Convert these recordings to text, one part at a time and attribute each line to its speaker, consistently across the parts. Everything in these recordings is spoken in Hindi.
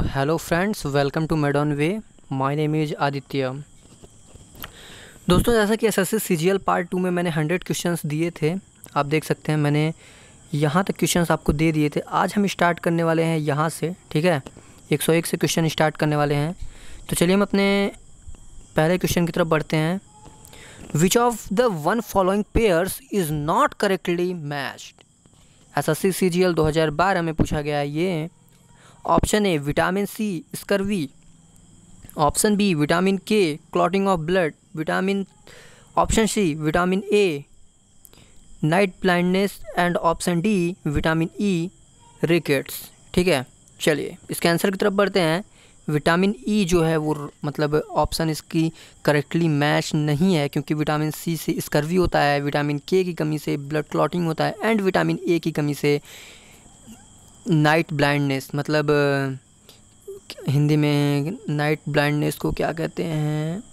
Speaker 1: हेलो फ्रेंड्स, वेलकम टू मेडॉन वे। My name is Aditya. दोस्तों, जैसा कि एसएससी सीजीएल पार्ट 2 में मैंने 100 क्वेश्चंस दिए थे। आप देख सकते हैं मैंने यहाँ तक क्वेश्चंस आपको दे दिए थे। आज हम स्टार्ट करने वाले हैं यहाँ से, ठीक है। 101 से क्वेश्चन स्टार्ट करने वाले हैं। तो चलिए हम अपने पहले क्वेश्चन की तरफ बढ़ते हैं। Which of the one following pairs is not correctly matched. SSC CGL 2012 में पूछा गया है ये। Option A vitamin C scurvy, option B vitamin K clotting of blood, option C vitamin A night blindness and option D vitamin E rickets. ठीक है, चलिए इसके आंसर की तरफ बढ़ते हैं। विटामिन ई जो है वो मतलब ऑप्शन इसकी करेक्टली मैच नहीं है, क्योंकि विटामिन सी से स्कर्वी होता है, विटामिन के की कमी से ब्लड क्लॉटिंग होता है एंड विटामिन ए की कमी से नाइट ब्लाइंडनेस, मतलब हिंदी में नाइट ब्लाइंडनेस को क्या कहते हैं,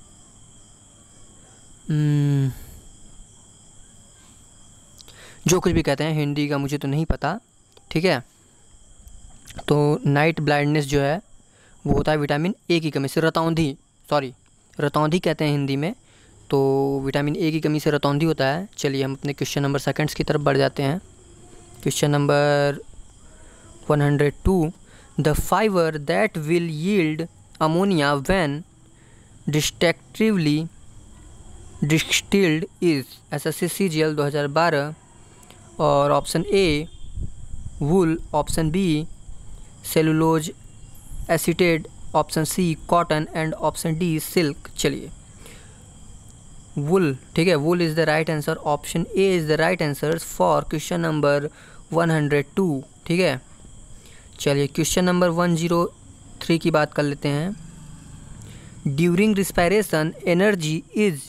Speaker 1: जो कुछ भी कहते हैं, हिंदी का मुझे तो नहीं पता। ठीक है, तो नाइट ब्लाइंडनेस जो है वो होता है विटामिन ए की कमी से। रतौंधी कहते हैं हिंदी में। तो विटामिन ए की कमी से रतौंधी होता है। चलिए हम अपने क्वेश्चन नंबर सेकंड्स की तरफ बढ़ जाते हैं। Question number 102, the fiber that will yield ammonia when destructively distilled is SSC CGL 2012। और option A wool, option B cellulose acetate, option C cotton and option D silk. चलिए वुल, ठीक है, wool is the right answer. Option A is the right answer for question number 102। ठीक है, चलिए क्वेश्चन नंबर 103 की बात कर लेते हैं। During respiration energy is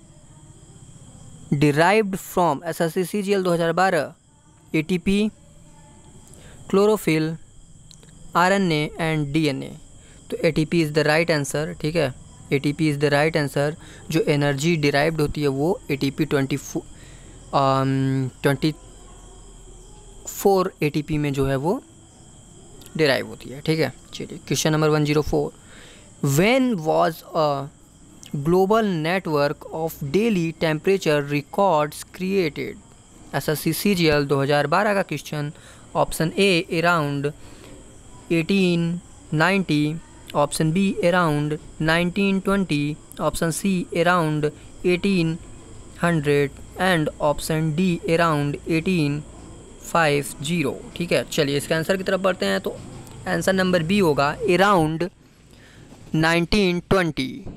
Speaker 1: derived from SSC CGL 2012 ATP, chlorophyll, RNA and DNA. तो ATP is the right answer. ठीक है, ATP is the right answer. जो एनर्जी डिराइव्ड होती है वो एटीपी 24 एटीपी में जो है वो डिराइव होती है। ठीक है, चलिए question number 104, when was a global network of daily temperature records created. SSC CGL 2012 का question. Option A around 1890, option B around 1920, option C around 1800 and option D around 1850। ठीक है, चलिए इसके आंसर की तरफ बढ़ते हैं। तो आंसर नंबर बी होगा अराउंड 1920।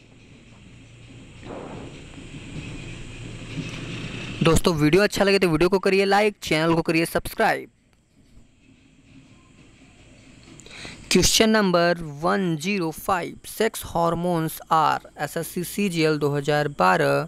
Speaker 1: दोस्तों, वीडियो अच्छा लगे तो वीडियो को करिए लाइक, चैनल को करिए subscribe. Question number 105, sex hormones are. SSC CGL 2012।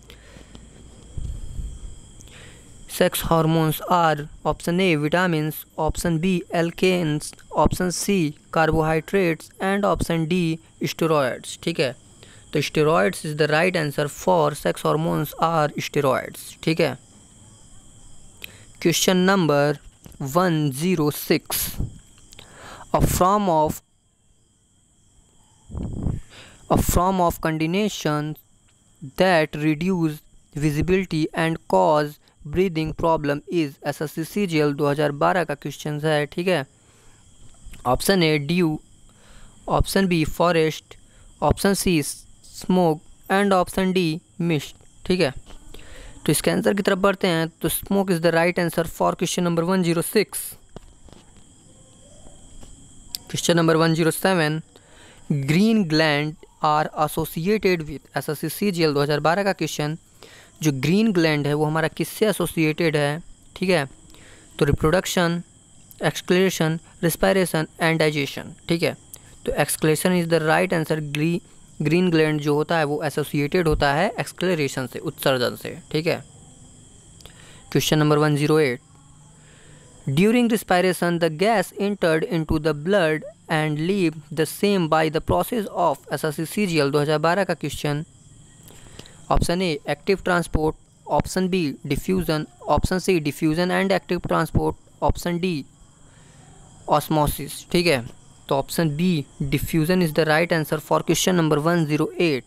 Speaker 1: Sex hormones are option A vitamins, option B alkanes, option C carbohydrates and option D steroids. ठीक है, तो steroids is the right answer for sex hormones are steroids. ठीक है, question number 106, a form of condensation that reduce visibility and cause breathing problem is। SSC CGL 2012 का क्वेश्चन है। ठीक है, option A dew, option B forest, option C smoke and option D mist. ठीक है, तो इसके आंसर की तरफ बढ़ते हैं। तो smoke is the right answer for question number 106। Question number 107, green gland are associated with. SSC CGL 2012 का क्वेश्चन। जो ग्रीन ग्लैंड है वो हमारा किससे एसोसिएटेड है। ठीक है, तो reproduction, excretion, respiration and digestion. ठीक है, तो excretion is the right answer. Green gland जो होता है वो एसोसिएटेड होता है एक्सक्लेरेशन से, उत्सर्जन से। ठीक है, question number 108, during respiration the gas entered into the blood and leave the same by the process of. SSC CGL 2012 का question. Option A active transport, option B diffusion, option C diffusion and active transport, option D osmosis. ठीक है, तो option B diffusion is the right answer for question number 108।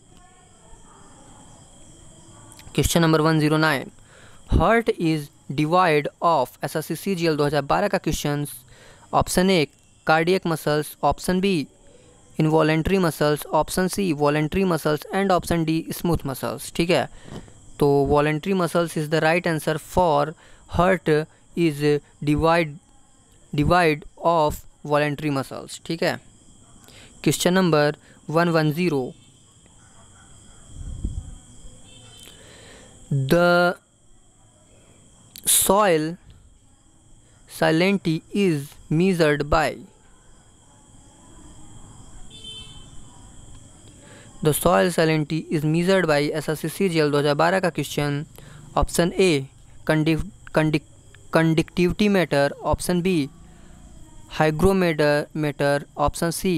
Speaker 1: Question number 109, heart is divide of SSC-CGL 2012 का question. Option A cardiac muscles, option B involuntary muscles, option C voluntary muscles and option D smooth muscles. ठीक है, तो voluntary muscles is the right answer for heart is divide of voluntary muscles. ठीक है, question number 110, the soil salinity is measured by, the soil salinity is measured by SSC-CGL 2012 का question. Option A conductivity meter, option B hygrometer, option C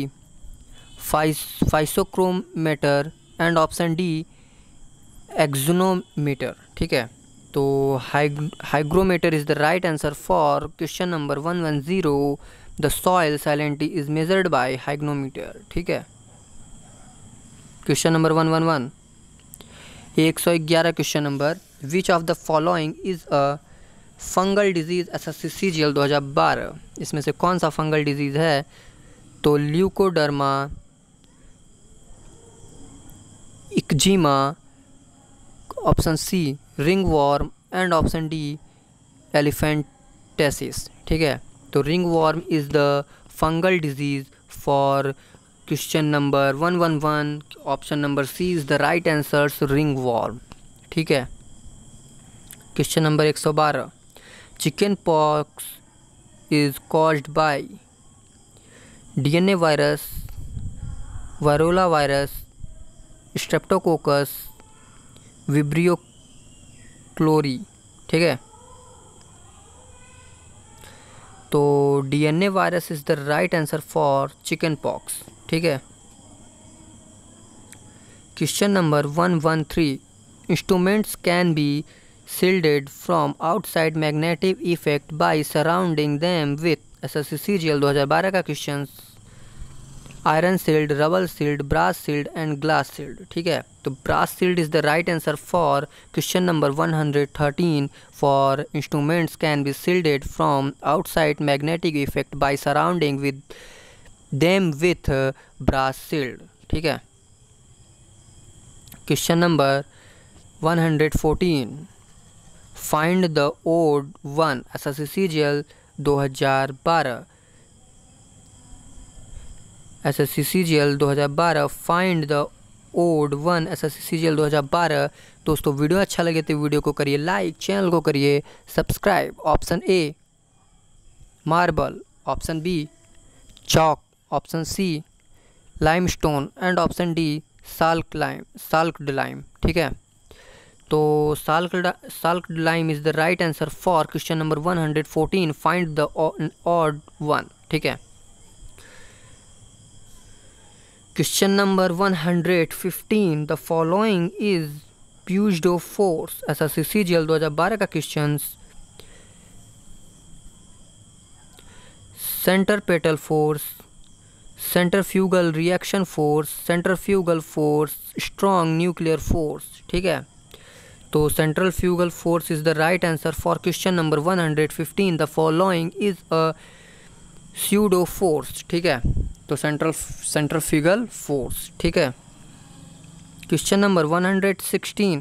Speaker 1: psychrometer and option D axonometer. ठीक है, तो hygrometer is the right answer for question number 110, the soil salinity is measured by hygrometer. ठीक है, question number 111, 111 question number, which of the following is a fungal disease SSC-CGL 2012। इसमें से कौन सा फंगल डिजीज है? तो leucoderma, eczema, option C ringworm and option D elephantiasis. ठीक है, तो ringworm is the fungal disease for question number 111, option number C is the right answer, ringworm. ठीक है, question number 112, chickenpox is caused by DNA virus, variola virus, streptococcus, vibrio cholerae. ठीक है, तो DNA virus is the right answer for chickenpox. ठीक है, question number 113, instruments can be shielded from outside magnetic effect by surrounding them with SSC-CGL 2012 का question. Iron shield, rubber shield, brass shield and glass shield. ठीक है, तो brass shield is the right answer for question number 113, for instruments can be shielded from outside magnetic effect by surrounding with them with brass shield. ठीक है, question number 114, find the odd one SSC-CGL 2012। SSC-CGL 2012, find the odd one SSC-CGL 2012। दोस्तों वीडियो अच्छा लगे तो वीडियो को करिए लाइक, चैनल को करिए subscribe. Option A marble, option B chalk, option C limestone and option D slaked lime. ठीक है, तो slaked lime is the right answer for question number 114, find the odd one. ठीक है, question number 115, the following is pseudo force SSC-CGL 2012 का question. Centripetal force, centrifugal reaction force, centrifugal force, strong nuclear force. ठीक है, तो centrifugal force is the right answer for question number 115, the following is a pseudo force. ठीक है, तो सेंट्रीफ्यूगल फोर्स। ठीक है, question number 116,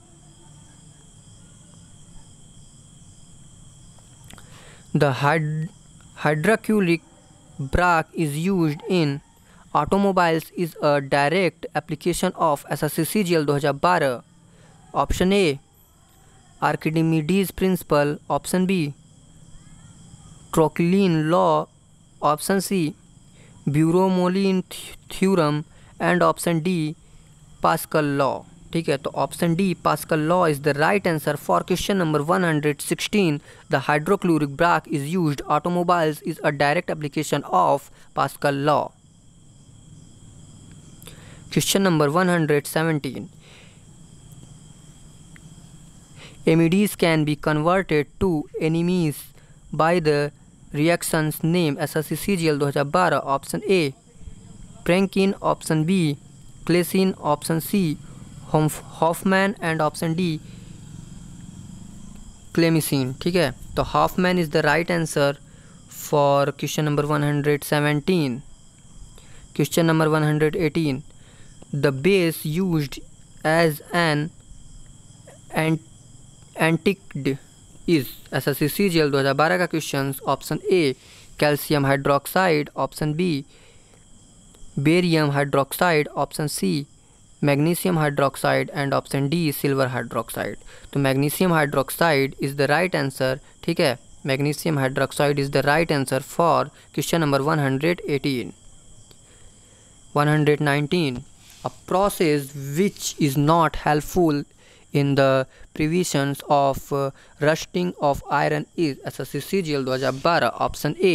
Speaker 1: the hydraulic brake is used in automobiles is a direct application of SSC-CGL 2012। Option A Archimedes principle, option B Torricelli law, option C Bernoulli theorem and option D Pascal law. ठीक है, तो option D Pascal law is the right answer for question number 116, the hydrochloric brake is used automobiles is a direct application of Pascal law. Question number 117, MEDs can be converted to NMEs by the reactions name SSC CGL 2012। Option A Perkin, option B क्लेसिन, option C Hoffmann and option D Clemmensen. ठीक है, तो Hoffmann is the right answer for question number 117। Question number 118, the base used as an antacid is SSC CGL 2012 का question. Option A calcium hydroxide, option B barium hydroxide, option C magnesium hydroxide and option D silver hydroxide. तो magnesium hydroxide is the right answer. ठीक है, magnesium hydroxide is the right answer for question number 118। 119, a process which is not helpful in the prevention of rusting of iron is SSC CGL 2012। Option A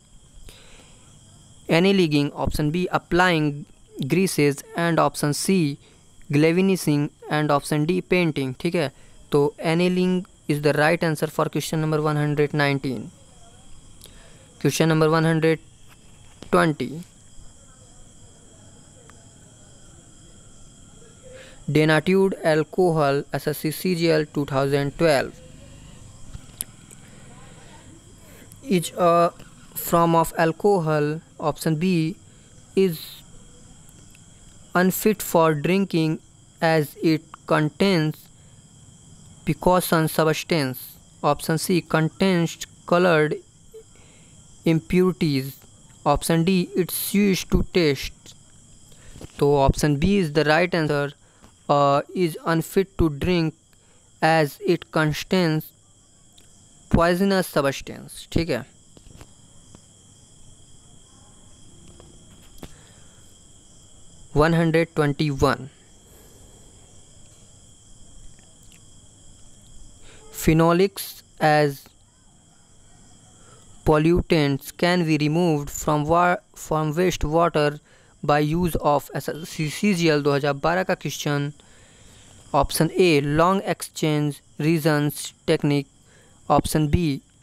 Speaker 1: annealing, option B applying greases and option C galvanizing and option D painting. ठीक है, तो annealing is the right answer for question number 119। Question number 120, denatured alcohol SSC CGL 2012 is a form of alcohol, option B is unfit for drinking as it contains precaution substance, option C contains colored impurities, option D it's used to taste। तो option B is the right answer, is unfit to drink as it contains poisonous substance। ठीक है, one 121, phenolics as pollutants can be removed from wastewater by use of SSC CGL 2012 का question. Option A long exchange resins technique, option B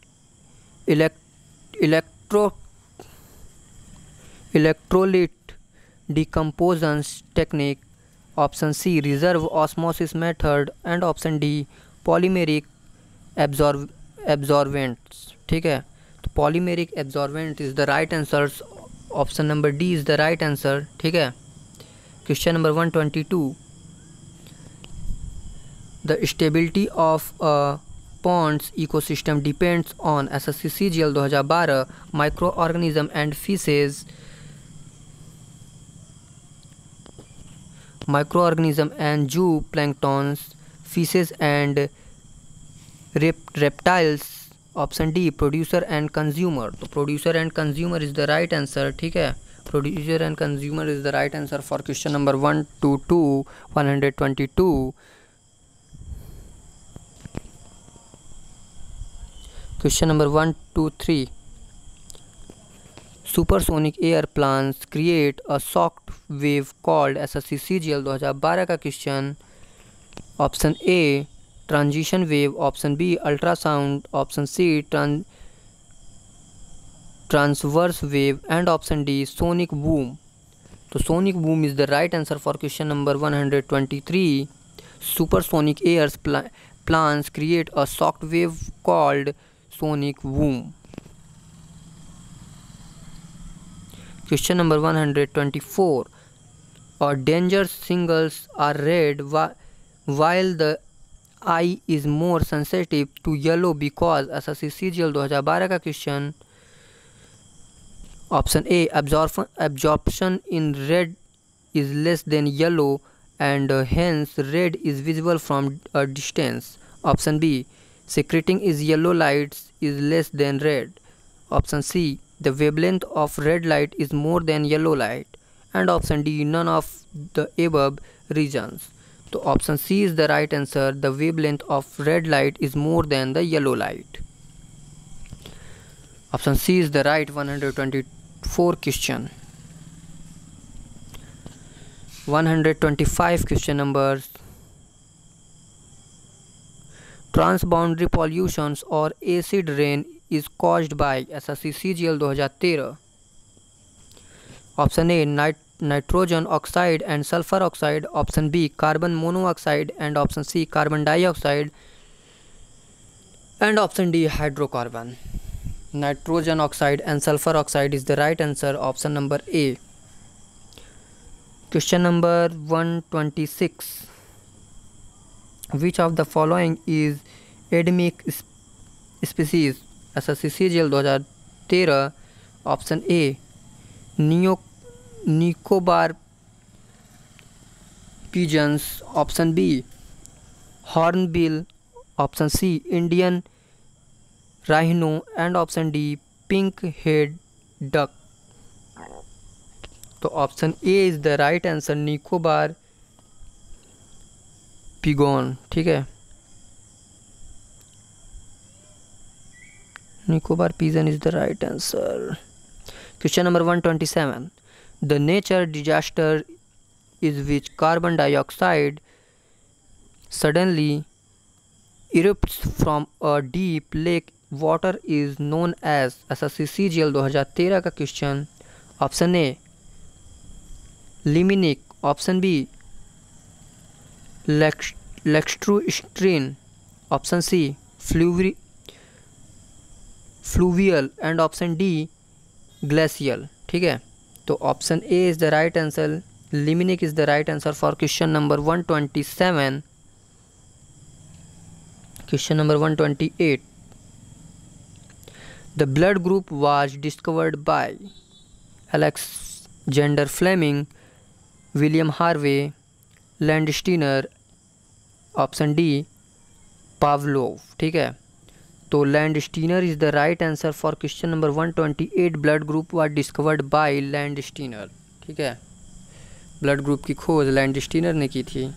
Speaker 1: electrolytic decomposition technique, option C reverse osmosis method and option D polymeric absorbents. ठीक है, तो polymeric absorbent is the right answer, option number D is the right answer. ठीक है, question number 122, the stability of a ponds ecosystem depends on SSC CGL 2012 microorganism and fishes. microorganism and zooplanktons, fishes and reptiles, option D producer and consumer. तो producer and consumer is the right answer. ठीक है, producer and consumer is the right answer for question number 122। Question number 123, supersonic air planes create a soft wave called SSC CGL 2012 का question. Option A transition wave, option B ultrasound, option C transverse wave and option D sonic boom. तो sonic boom is the right answer for question number 123। Supersonic airs plans create a soft wave called sonic boom. Question number 124, और danger signals are red while the eye is more sensitive to yellow because SSC CGL 2012 का question. Option A absorption in red is less than yellow and hence red is visible from a distance, option B secreting is yellow lights is less than red, option C the wavelength of red light is more than yellow light, and option D none of the above reasons। तो option C is the right answer, the wavelength of red light is more than the yellow light. Option C is the right 124 question. 125 question number transboundary pollutions और acid rain is caused by SSC CGL 2013। Option A nitrogen oxide and sulphur oxide, option B carbon monoxide and option C carbon dioxide and option D hydrocarbon. Nitrogen oxide and sulphur oxide is the right answer, option number A. Question number 126, which of the following is endemic species SSC CGL 2013। Option A Nicobar pigeons, option B hornbill, option C Indian rhino and option D pink head duck. तो option A is the right answer, Nicobar pigeon. ठीक है, Nicobar pigeon is the right answer. Question number 127, the nature disaster is which carbon dioxide suddenly erupts from a deep lake water is known as SSC CGL 2013 का question. Option A limnic, option B lacustrine, option C fluvial and option D glacial. ठीक है, तो option A is the right answer, limnic is the right answer for question number 127। Question number 128. The blood group was discovered by Alexander Fleming, William Harvey, Landsteiner, option D Pavlov। ठीक है, तो Landsteiner is the right answer for question number 128। blood group was discovered by Landsteiner। ठीक है, ब्लड ग्रुप की खोज लैंडस्टीनर ने की थी।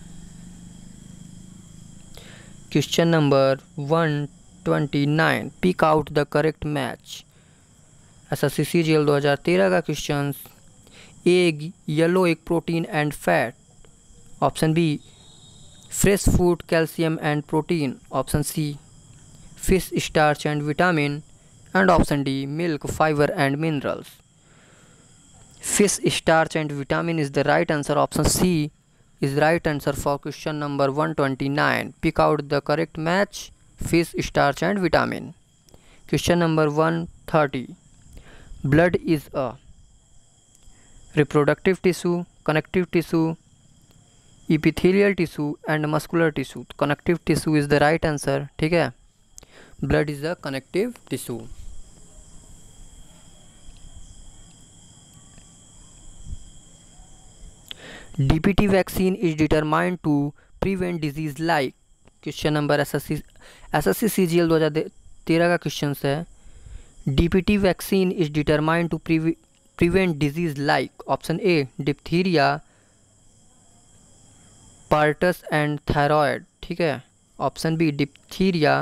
Speaker 1: Question number 129, pick out the correct match SSC CGL 2013 का question. Egg yellow egg protein and fat, option B fresh food calcium and protein, option C fish starch and vitamin and option D milk fibre and minerals. Fish starch and vitamin is the right answer, option C is right answer for question number 129. Pick out the correct match, fish, starch and vitamin. Question number 130. Blood is a reproductive tissue, connective tissue, epithelial tissue and muscular tissue. Connective tissue is the right answer। ठीक है, blood is a connective tissue। DPT vaccine is determined to prevent disease like। Question number SSC CGL 2013 का क्वेश्चन है। DPT vaccine is determined to prevent disease like, option A diphtheria, pertussis and thyroid. ठीक है, option B diphtheria,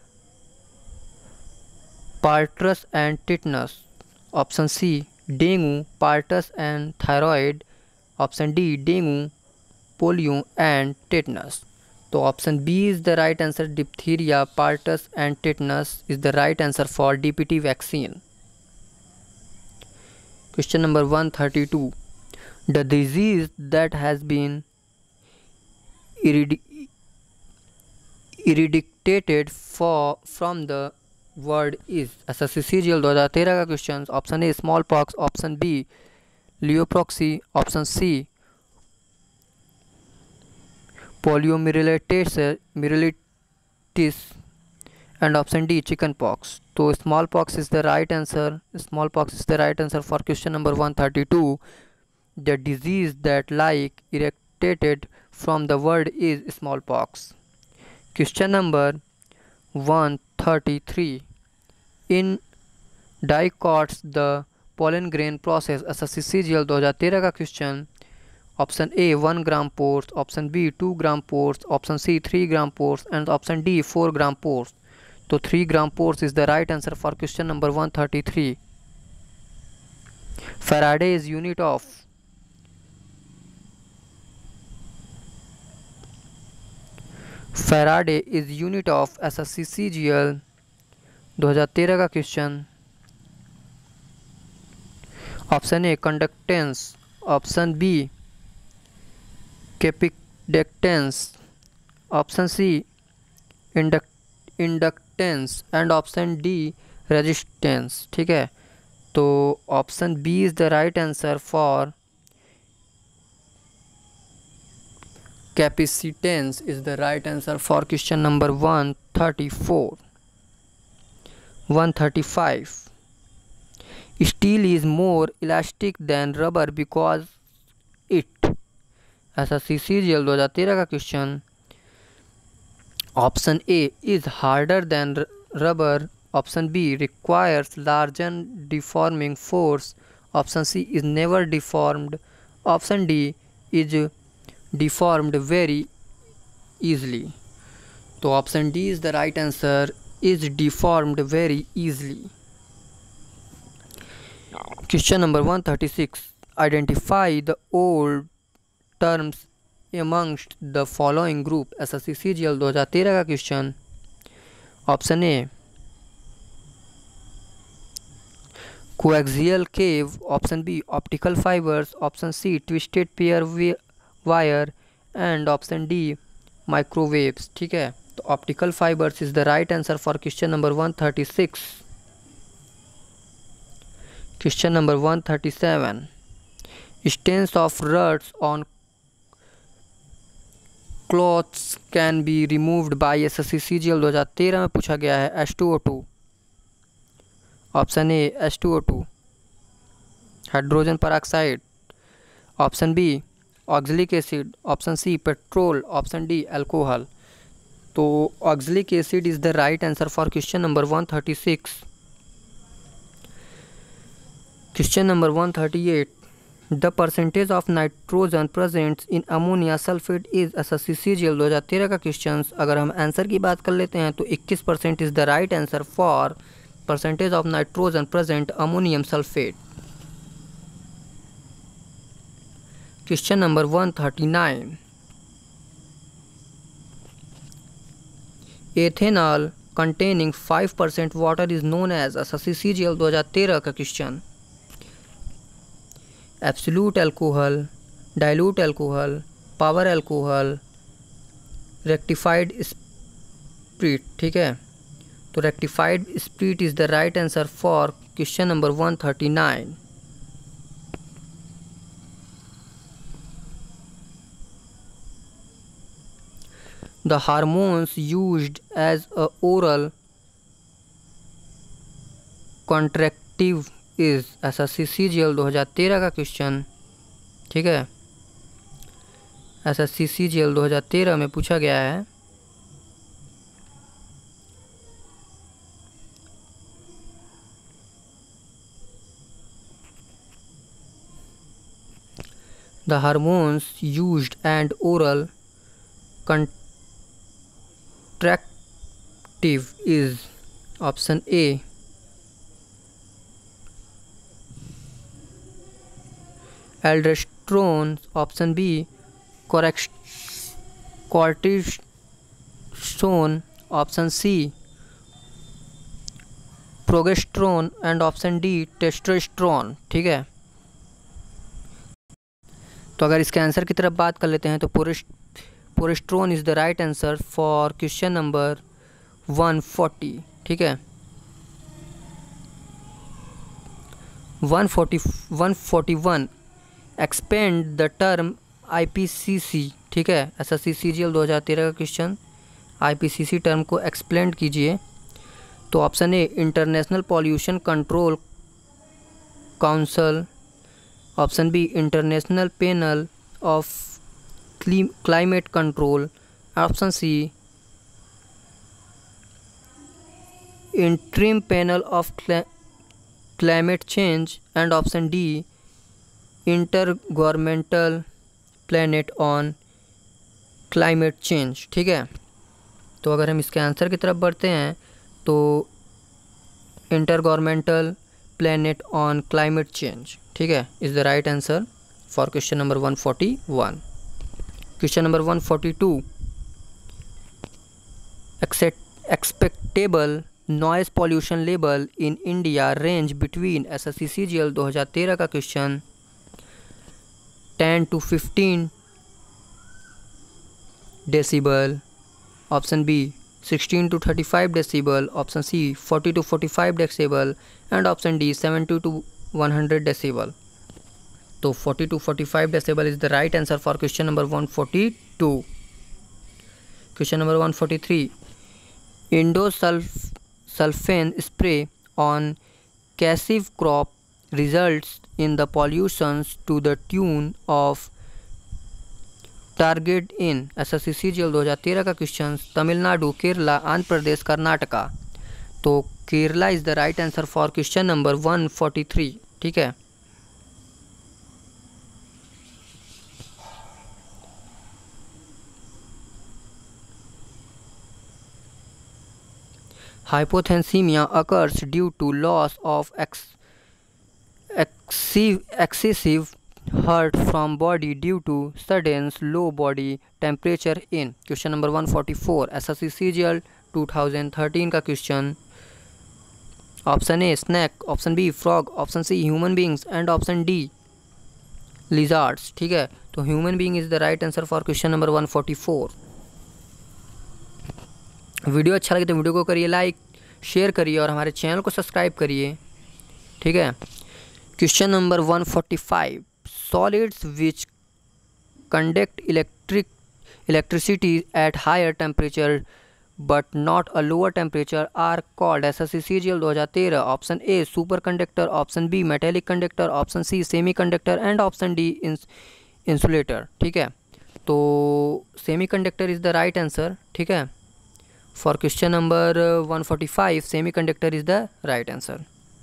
Speaker 1: pertussis and tetanus, option C dengue, pertussis and thyroid, option D dengue, polio and tetanus. तो option B is the right answer, diphtheria, pertussis and tetanus is the right answer for DPT vaccine. Question number 132, the disease that has been eradicated from the world is SSC CGL 2013 का question. Option A smallpox, option B leprosy, option C poliomyelitis and option D chickenpox. तो smallpox is the right answer, smallpox is the right answer for question number 132। The disease that like eradicated from the world is smallpox. Question number 133, in dicots the pollen grain process SSC CGL 2013 का question. Option A 1 gram pores, option B 2 gram pores, option C 3 gram pores and option D 4 gram pores. तो 3 gram pores is the right answer for question number 133। Faraday is unit of. Faraday is unit of SSC-CGL 2013 का question. Option A conductance, option B capacitance, option C inductance and option D resistance. ठीक है, तो option B is the right answer for capacitance is the right answer for question number 134। 135 steel is more elastic than rubber because it. SSC-CGL 2013 का question. Option A is harder than rubber, option B requires larger deforming force, option C is never deformed, option D is deformed very easily। तो option D is the right answer, is deformed very easily। Question number 136 identify the odd terms amongst the following group। SSC-CGL 2013 का क्वेश्चन। ऑप्शन ए कोएक्सियल केव, option B optical fibres, option C twisted pair wire and option D microwaves. ठीक है, तो optical fibres is the right answer for question number 136। Question number 137 stains of रट्स on clothes can be removed by SSC-CGL 2013 में पूछा गया है। H2O2, option A H2O2 hydrogen peroxide, option B oxalic acid, option C petrol, option D alcohol. तो oxalic acid is the right answer for question number 136। Question number 138 the percentage of nitrogen present in ammonia sulphate is SSC-CGL 2013 का क्वेश्चन। अगर हम आंसर की बात कर लेते हैं तो 21% is the right answer for percentage of nitrogen present ammonium sulphate. Question number 139 ethanol containing 5% water is known as. SSC-CGL 2013 का question. Absolute alcohol, dilute alcohol, power alcohol, rectified spirit. ठीक है, तो rectified spirit is the right answer for question number 139। The hormones used as a oral contraceptive is. SSC-CGL 2013 का क्वेश्चन। ठीक है, SSC-CGL 2013 में पूछा गया है। The hormones used and oral contraceptive is option A aldosterone, option B cortisone, option C progesterone and option D testosterone. ठीक है, तो अगर इसके आंसर की तरफ बात कर लेते हैं तो progesterone is the right answer for question number 140। ठीक है, 141 एक्सपेंड द टर्म IPCC। ठीक है, SSC-CGL 2013 का क्वेश्चन। IPCC टर्म को एक्सप्लेन कीजिए। तो option A international pollution control council, option B international panel of climate control, option C interim panel of climate change and option D intergovernmental panel on climate change. ठीक है, तो अगर हम इसके आंसर की तरफ बढ़ते हैं तो intergovernmental panel on climate change. ठीक है, is the right answer for question number 141। Question number 142 acceptable noise pollution level in India range between SSC CGL 2013 का question 10 to 15 decibel, option B 16 to 35 decibel, option C 40 to 45 decibel and option D 70 to 100 decibel. तो 40 to 45 decibel is the right answer for question number 142। Question number 143, इंडोसल्फेन spray on कैसिव crop results in the pollutions to the tune of target in SSC CGL 2013 का क्वेश्चन तमिलनाडु, केरला, आंध्र प्रदेश, कर्नाटका। तो Kerala is the right answer for question number 143। ठीक है, hypothalassemia occurs due to loss of excessive heat from body due to sudden low body temperature in question number 144 SSC CGL 2013 का question. Option A snake, option B frog, option C human beings and option D lizards. ठीक है, तो human being is the right answer for question number 144। Video अच्छा लगे तो वीडियो को करिए लाइक, शेयर करिए और हमारे चैनल को सब्सक्राइब करिए। ठीक है, question number 145, solids which conduct electricity at higher temperature but not a lower temperature are called SSC CGL 2013। Option A superconductor, option B metallic conductor, option C semiconductor and option D insulator. ठीक है, तो semiconductor is the right answer. ठीक है, for question number 145 semiconductor is the right answer।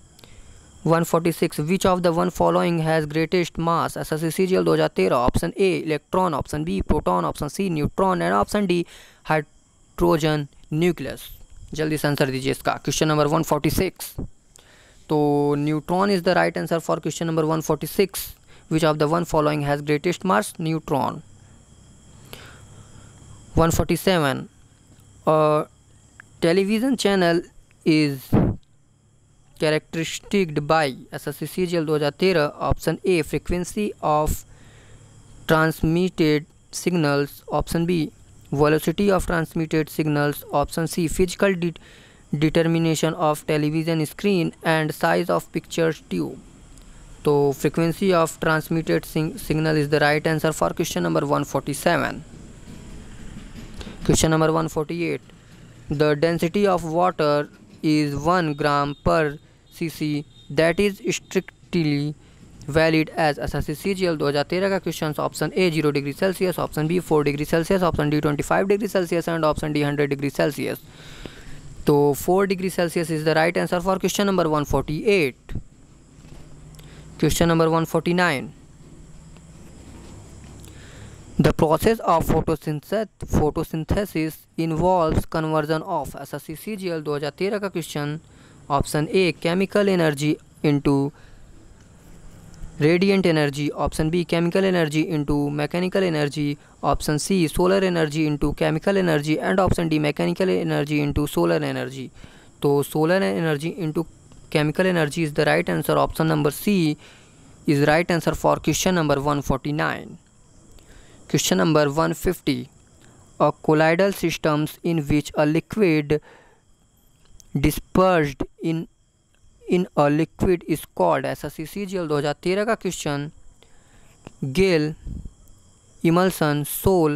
Speaker 1: 146, which of the one following has greatest mass SSC CGL 2013। Option A electron, option B proton, option C neutron and option D hydrogen nucleus. जल्दी से आंसर दीजिए इसका। क्वेश्चन नंबर 146, तो neutron is the right answer for question number 146। Which of the one following has greatest mass? Neutron. 147, a television channel is characteristic by SSC CGL 2013। Option A frequency of transmitted signals, option B velocity of transmitted signals, option C physical determination of television screen and size of picture tube। तो frequency of transmitted signal is the right answer for question number 147। Question number 148, the density of water is 1 gram per cc that is strictly valid as SSC CGL 2013 का question. Option A 0 degree Celsius, option B 4 degree Celsius, option D 25 degree Celsius and option D 100 degree Celsius. तो 4 degree Celsius is the right answer for question number 148। Question number 149, the process of photosynthesis involves conversion of SSC CGL 2013 का question. Option A chemical energy into radiant energy, option B chemical energy into mechanical energy, option C solar energy into chemical energy and option D mechanical energy into solar energy. तो solar energy into chemical energy is the right answer. Option number C is right answer for question number 149। Question number 150, a colloidal systems in which a liquid dispersed in a liquid is called SSC CGL 2013 का question. Gel, emulsion, sol,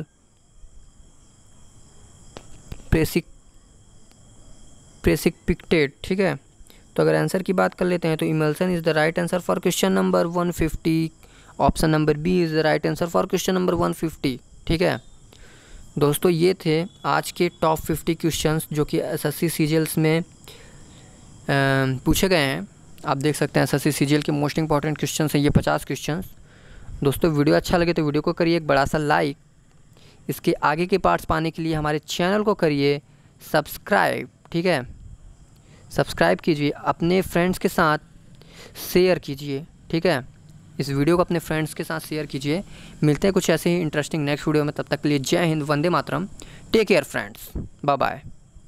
Speaker 1: precipitate. ठीक है, तो अगर आंसर की बात कर लेते हैं तो emulsion is the right answer for question number 150। Option number B is the right answer for question number 150। ठीक है दोस्तों, ये थे आज के टॉप 50 क्वेश्चंस जो कि SSC CGL में पूछे गए हैं। आप देख सकते हैं SSC CGL के मोस्ट इंपॉर्टेंट क्वेश्चंस हैं ये 50 क्वेश्चंस। दोस्तों वीडियो अच्छा लगे तो वीडियो को करिए एक बड़ा सा लाइक। इसके आगे के पार्ट्स पाने के लिए हमारे चैनल को करिए सब्सक्राइब। ठीक है, सब्सक्राइब कीजिए, अपने फ्रेंड्स के साथ शेयर कीजिए। ठीक है, इस वीडियो को अपने फ्रेंड्स के साथ शेयर कीजिए। मिलते हैं कुछ ऐसे ही इंटरेस्टिंग नेक्स्ट वीडियो में, तब तक के लिए जय हिंद, वंदे मातरम, take care friends, bye bye.